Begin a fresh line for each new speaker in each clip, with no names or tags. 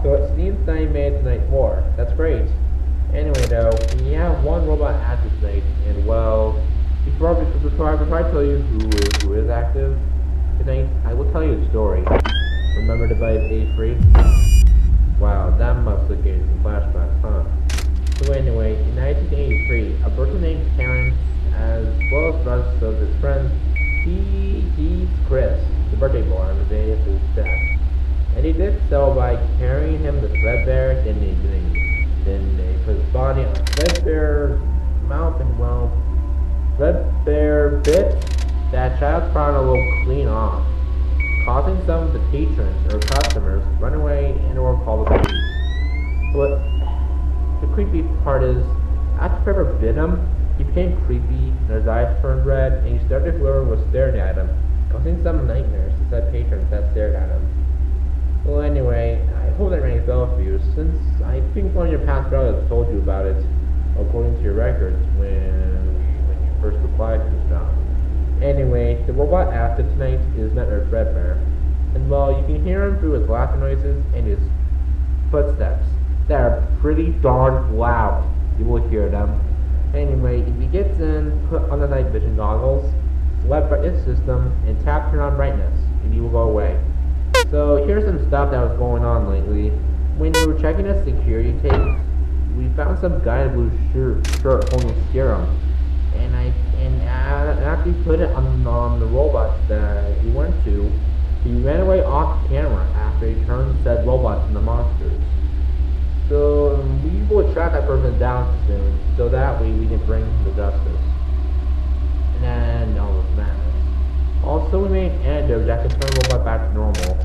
So it seems that I made tonight more. That's great. Anyway, though, we have one robot active tonight, and well, before I tell you who is active tonight, I will tell you a story. Remember the device A3? Wow, that must have gave you some flashbacks, huh? So anyway, in 1983, a person named Terrence, as well as the rest of his friends, he's Chris, the birthday boy on the day of his death. And he did so by carrying him to Threadbare, then they put his body on Threadbare's mouth, and well, Threadbare bit that child's frontal will clean off, causing some of the patrons or customers to run away and or call the police. But the creepy part is, after Trevor bit him, he became creepy, and his eyes turned red, and he started whoever was staring at him, causing some nightmares to said patrons that stared at him. Well, anyway, I hope that rings bells for you, since I think one of your past relatives told you about it, according to your records, when you first applied to this job. Anyway, the robot active tonight is Metro Threadbare, and well, you can hear him through his laughing noises and his footsteps. They are pretty darn loud. You will hear them. Anyway, if he gets in, put on the night vision goggles, select brightness system, and tap turn on brightness, and he will go away. So here's some stuff that was going on lately. When we were checking the security tapes, we found some guy in a blue shirt holding a serum, and after he put it on the robots that he went to, he ran away off camera after he turned said robots into monsters. So we will track that person down soon, so that way we can bring him to justice. And all this madness. Also, we made an antidote that can turn the robot back to normal.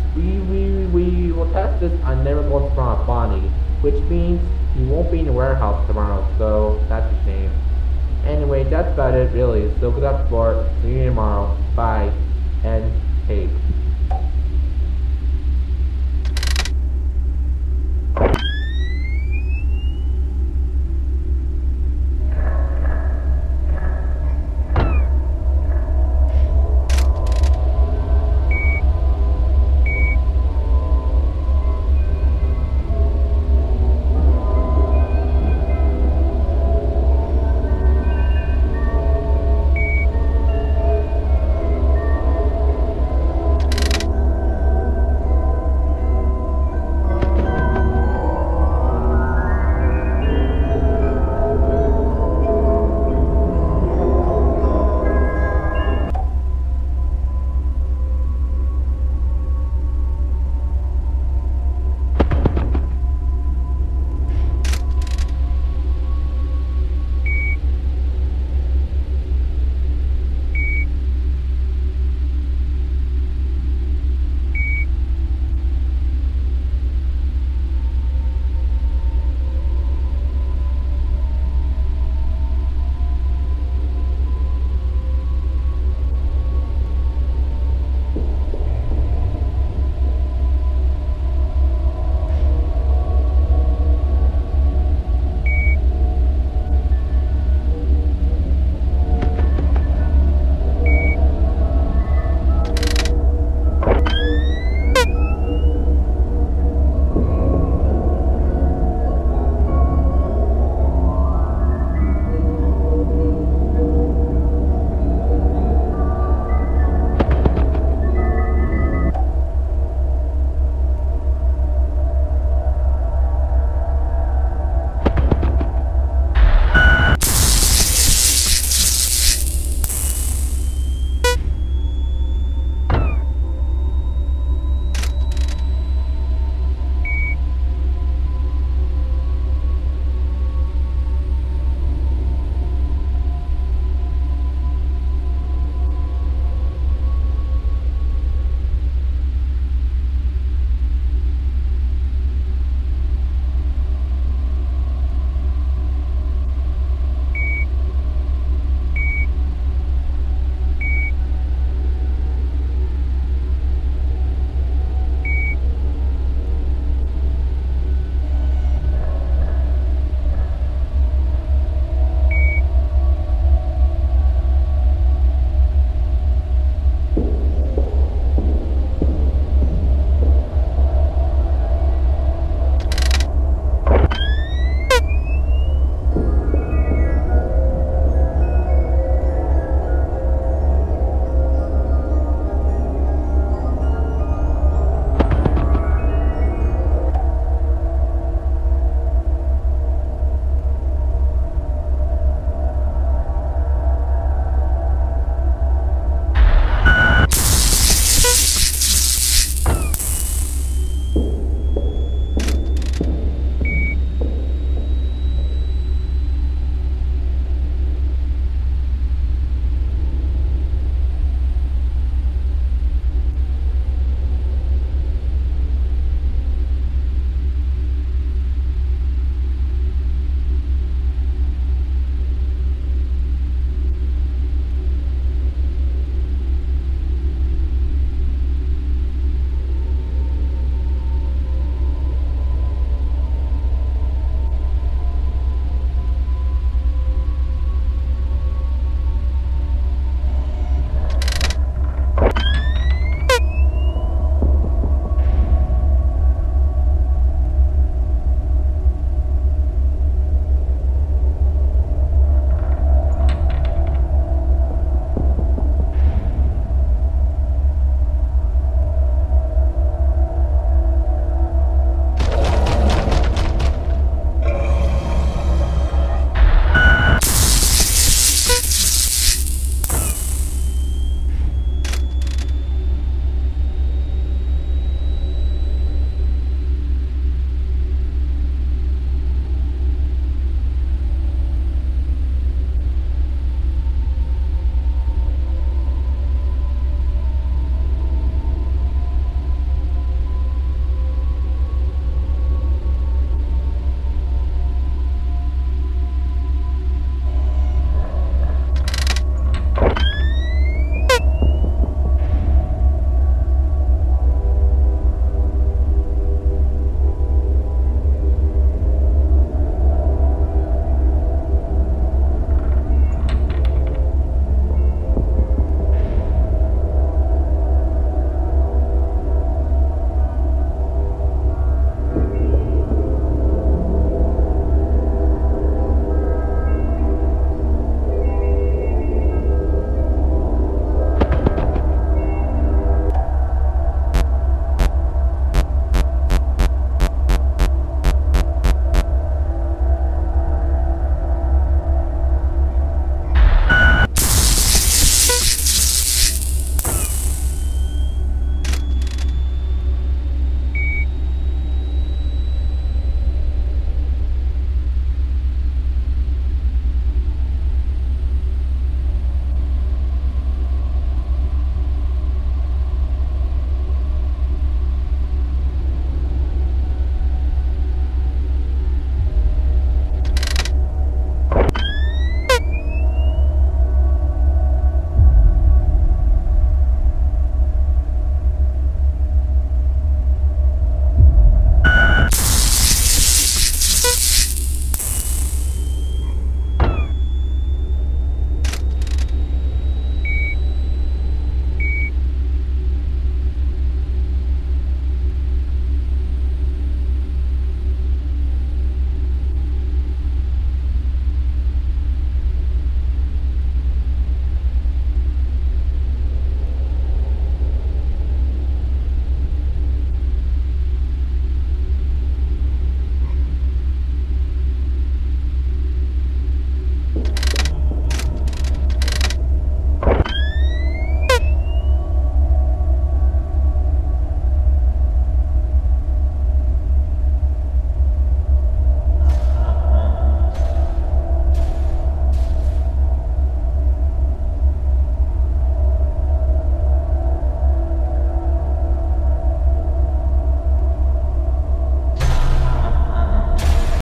We will test this on Never Going to Front Bonnie, which means he won't be in the warehouse tomorrow, so that's a shame. Anyway, that's about it really, so good luck sport, see you tomorrow, bye, and tape.